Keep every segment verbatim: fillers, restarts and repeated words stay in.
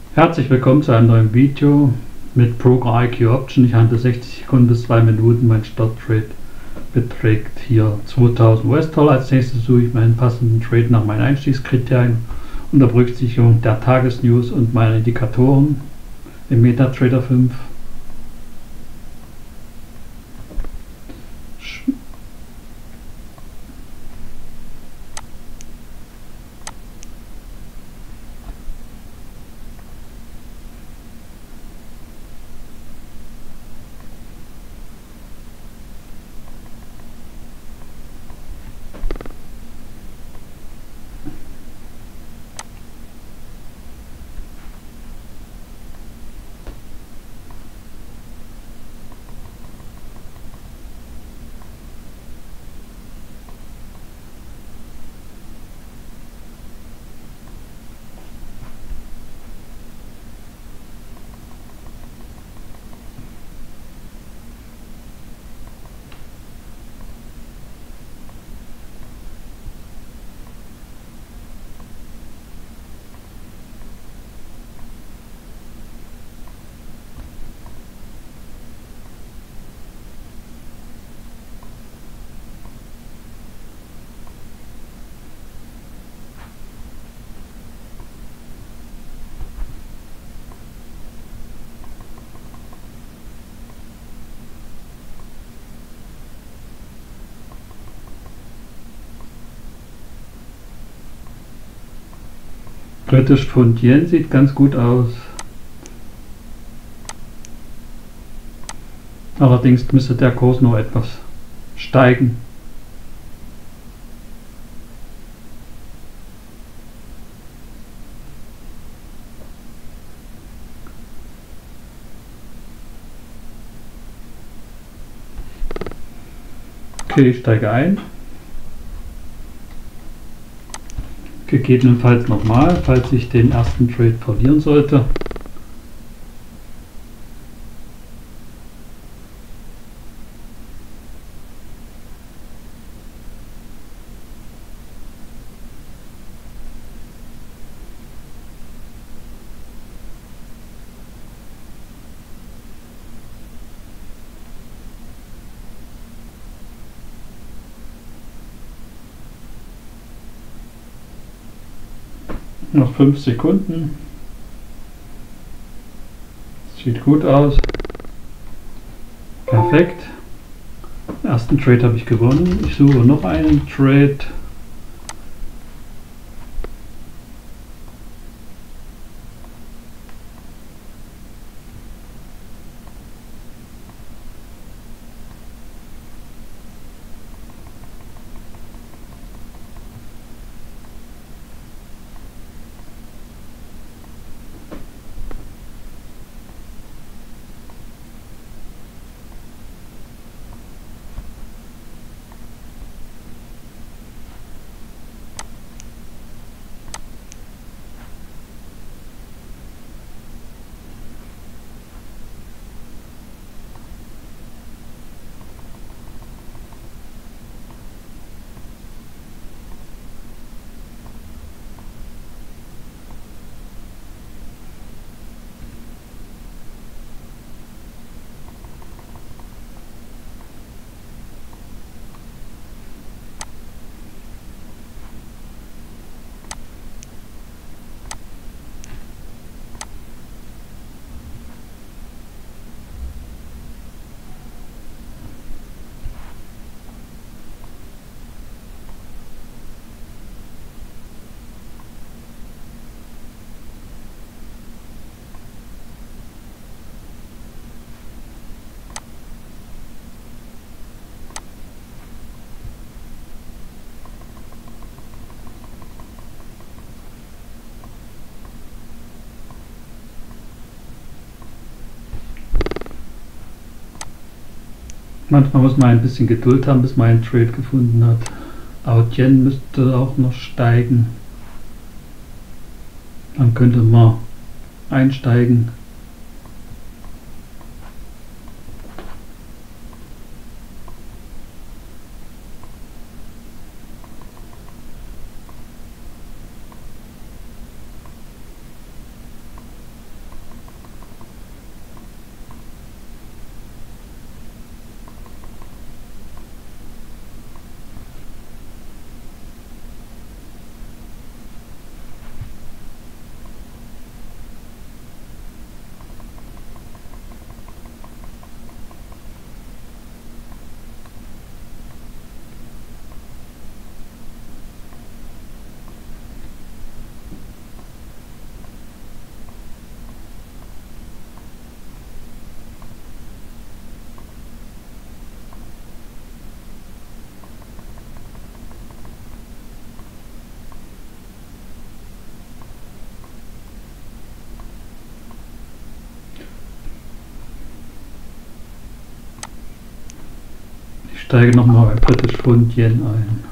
Herzlich willkommen zu einem neuen Video mit Broker I Q Option. Ich handle sechzig Sekunden bis zwei Minuten. Mein Starttrade beträgt hier zweitausend U S-Dollar. Als nächstes suche ich meinen passenden Trade nach meinen Einstiegskriterien unter Berücksichtigung der Tagesnews und meiner Indikatoren im MetaTrader fünf. Britisch Pfund Yen sieht ganz gut aus. Allerdings müsste der Kurs noch etwas steigen. Okay, ich steige ein. Gegebenenfalls nochmal, falls ich den ersten Trade verlieren sollte. Noch fünf Sekunden. Sieht gut aus. Perfekt. Den ersten Trade habe ich gewonnen. Ich suche noch einen Trade. Manchmal muss man ein bisschen Geduld haben, bis man einen Trade gefunden hat. Aber Yen müsste auch noch steigen. Dann könnte man einsteigen. steige nochmal bei British Pfund Yen ein.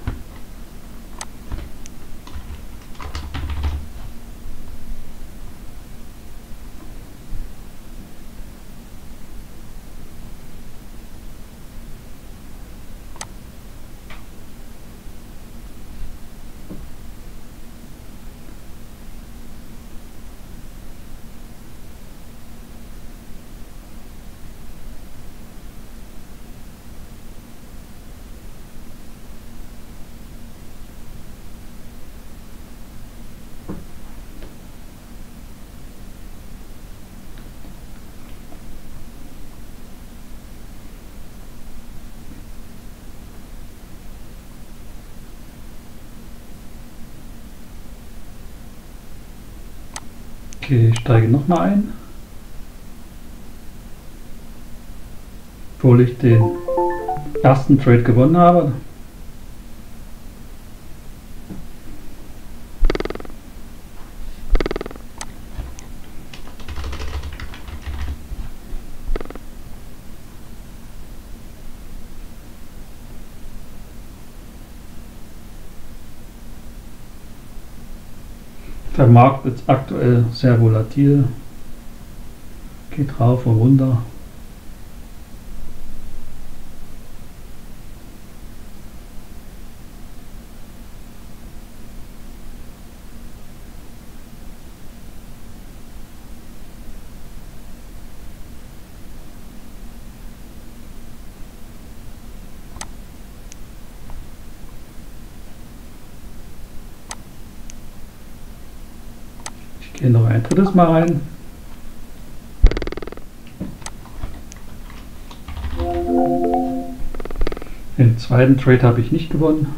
Okay, ich steige nochmal ein, obwohl ich den ersten Trade gewonnen habe. Der Markt ist aktuell sehr volatil, geht rauf und runter. Ich gehe noch ein drittes Mal rein. Den zweiten Trade habe ich nicht gewonnen.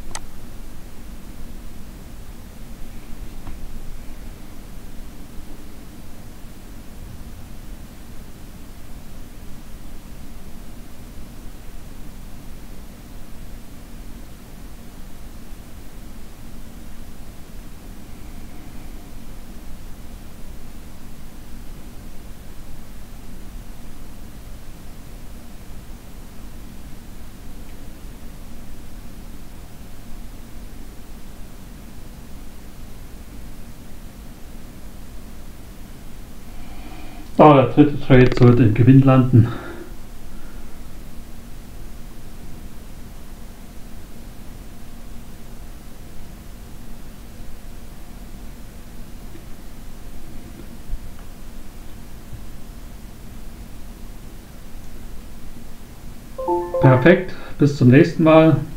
Oh, der dritte Trade sollte im Gewinn landen. Perfekt, bis zum nächsten Mal.